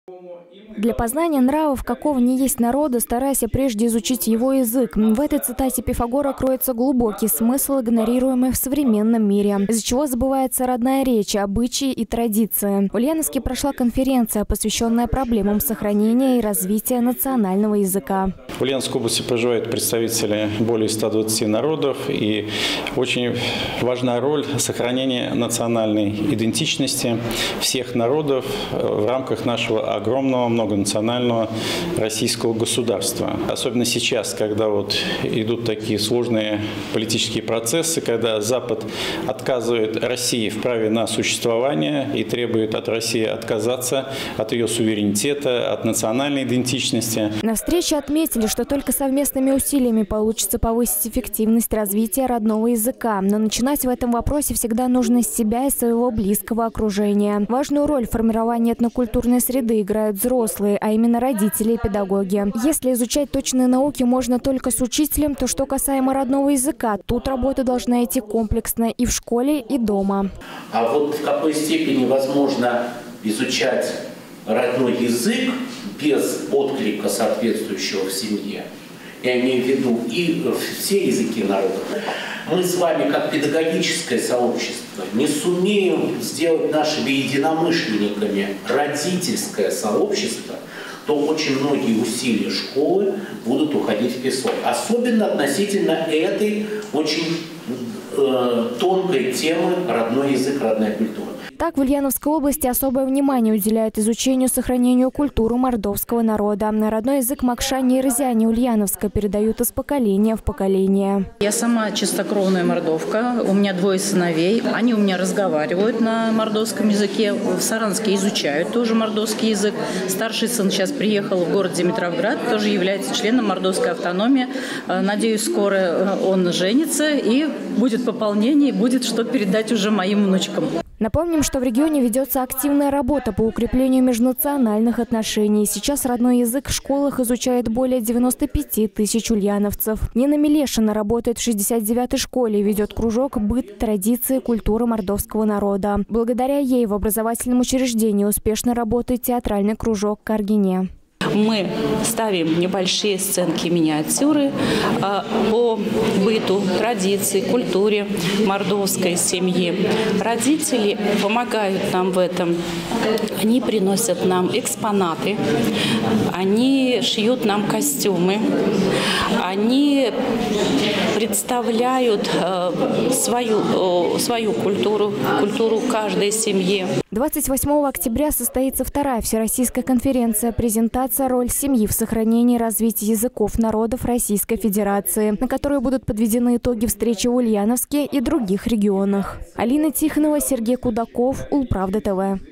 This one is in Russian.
Для познания нравов, какого ни есть народа, старайся прежде изучить его язык. В этой цитате Пифагора кроется глубокий смысл, игнорируемый в современном мире, из-за чего забывается родная речь, обычаи и традиции. В Ульяновске прошла конференция, посвященная проблемам сохранения и развития национального языка. В Ульяновской области проживают представители более 120 народов, и очень важна роль сохранения национальной идентичности всех народов в рамках нашего огромного многонационального российского государства. Особенно сейчас, когда идут такие сложные политические процессы, когда Запад отказывает России в праве на существование и требует от России отказаться от ее суверенитета, от национальной идентичности. На встрече отметили, что только совместными усилиями получится повысить эффективность развития родного языка. Но начинать в этом вопросе всегда нужно с себя и своего близкого окружения. Важную роль в формировании этнокультурной среды играют взрослые, а именно родители и педагоги. Если изучать точные науки можно только с учителем, то что касаемо родного языка, тут работа должна идти комплексно и в школе, и дома. А в какой степени возможно изучать родной язык без отклика соответствующего в семье? Я имею в виду и все языки народов. Мы с вами, как педагогическое сообщество, не сумеем сделать нашими единомышленниками родительское сообщество, то очень многие усилия школы будут уходить в песок. Особенно относительно этой очень тонкой темы родной язык, родная культура. Так, в Ульяновской области особое внимание уделяют изучению и сохранению культуры мордовского народа. Родной язык Макшани и Рызяне Ульяновска передают из поколения в поколение. Я сама чистокровная мордовка, у меня 2 сыновей. Они у меня разговаривают на мордовском языке, в Саранске изучают тоже мордовский язык. Старший сын сейчас приехал в город Димитровград, тоже является членом мордовской автономии. Надеюсь, скоро он женится и будет пополнение, и будет что передать уже моим внучкам. Напомним, что в регионе ведется активная работа по укреплению межнациональных отношений. Сейчас родной язык в школах изучает более 95 тысяч ульяновцев. Нина Мелешина работает в 69-й школе и ведет кружок «Быт, традиции, культура мордовского народа». Благодаря ей в образовательном учреждении успешно работает театральный кружок «Каргине». Мы ставим небольшие сценки, миниатюры по быту, традиции, культуре мордовской семьи. Родители помогают нам в этом. Они приносят нам экспонаты, они шьют нам костюмы, они представляют свою культуру, культуру каждой семьи. 28 октября состоится 2-я всероссийская конференция «Презентация. Роль семьи в сохранении и развитии языков народов Российской Федерации», на которой будут подведены итоги встречи в Ульяновске и других регионах. Алина Тихонова, Сергей Кудаков, Улправда ТВ.